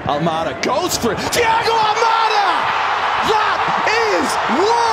Almada goes for it. Thiago Almada! That is one!